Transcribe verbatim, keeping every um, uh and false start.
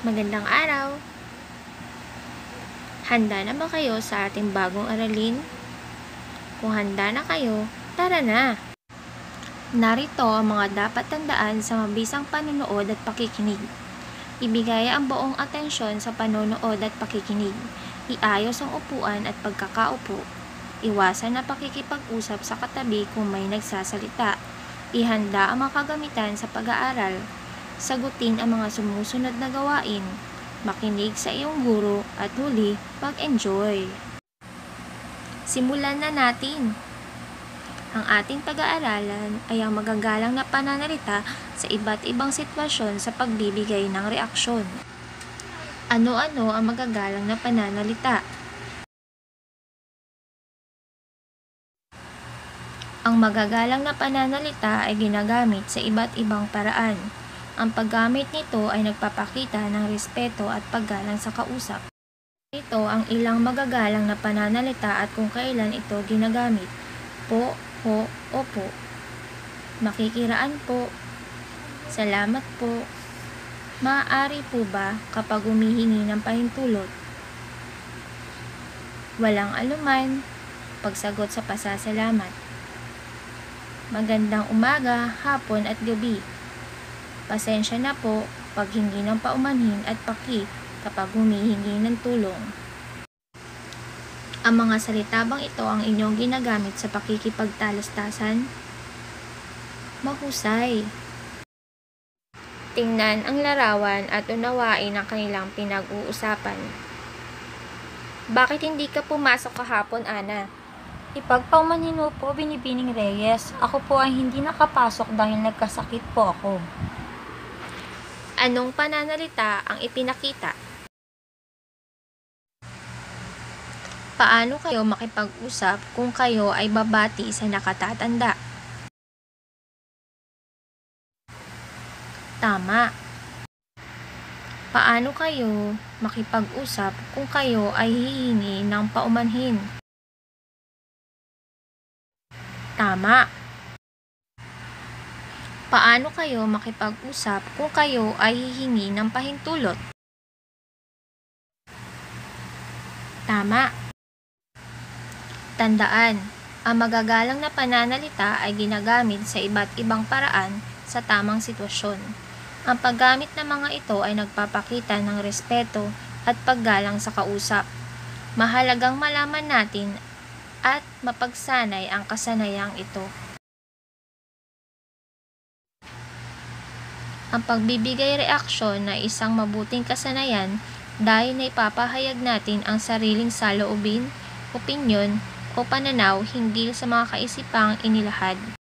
Magandang araw! Handa na ba kayo sa ating bagong aralin? Kung handa na kayo, tara na! Narito ang mga dapat tandaan sa mabisang panonood at pakikinig. Ibigay ang buong atensyon sa panonood at pakikinig. Iayos ang upuan at pagkakaupo. Iwasan na pakikipag-usap sa katabi kung may nagsasalita. Ihanda ang mga kagamitan sa pag-aaral. Sagutin ang mga sumusunod na gawain. Makinig sa iyong guro at huli, mag-enjoy. Simulan na natin! Ang ating pag-aaralan ay ang magagalang na pananalita sa iba't ibang sitwasyon sa pagbibigay ng reaksyon. Ano-ano ang magagalang na pananalita? Ang magagalang na pananalita ay ginagamit sa iba't ibang paraan. Ang paggamit nito ay nagpapakita ng respeto at paggalang sa kausap. Ito ang ilang magagalang na pananalita at kung kailan ito ginagamit. Po, ho, opo. Makikiraan po. Salamat po. Maaari po ba kapag humihingi ng pahintulot? Walang anuman. Pagsagot sa pasasalamat. Magandang umaga, hapon at gabi. Pasensya na po pag hingi ng paumanhin at paki kapag humihingi ng tulong. Ang mga salita bang ito ang inyong ginagamit sa pakikipagtalastasan? Mahusay! Tingnan ang larawan at unawain ang kanilang pinag-uusapan. Bakit hindi ka pumasok kahapon, Ana? Ipagpaumanhin mo po, Binibining Reyes. Ako po ay hindi nakapasok dahil nagkasakit po ako. Anong pananalita ang ipinakita? Paano kayo makipag-usap kung kayo ay babati sa nakatatanda? Tama. Paano kayo makipag-usap kung kayo ay hihingi ng paumanhin? Tama. Paano kayo makipag-usap kung kayo ay hihingi ng pahintulot? Tama. Tandaan, ang magagalang na pananalita ay ginagamit sa iba't ibang paraan sa tamang sitwasyon. Ang paggamit ng mga ito ay nagpapakita ng respeto at paggalang sa kausap. Mahalagang malaman natin at mapagsanay ang kasanayang ito. Ang pagbibigay reaksyon na isang mabuting kasanayan dahil na ipapahayag natin ang sariling saloobin, opinyon, o pananaw hinggil sa mga kaisipang inilahad.